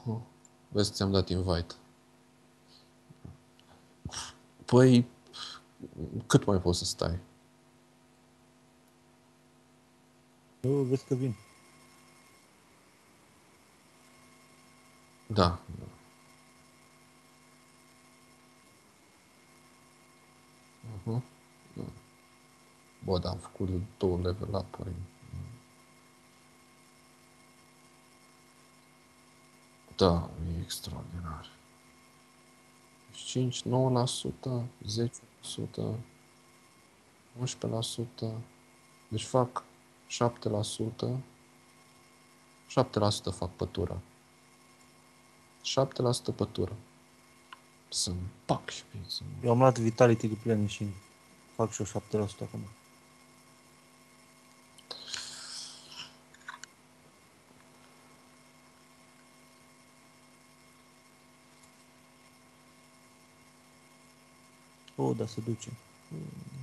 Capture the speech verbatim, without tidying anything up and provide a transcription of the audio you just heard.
Uh-huh. Vezi, ți-am dat invite. Păi, cât mai poți să stai? Eu vezi că vin. Da. Uh-huh. Bă, dar am făcut două level up-uri. Da, e extraordinar. cinci, nouă la sută, zece la sută, unsprezece la sută. Deci fac șapte la sută. șapte la sută fac pătura. șapte la sută pătură. Să-mi pac și pe să Eu am luat Vitality Replenishing. Fac și eu șapte la sută acum. Oh, da, se duce.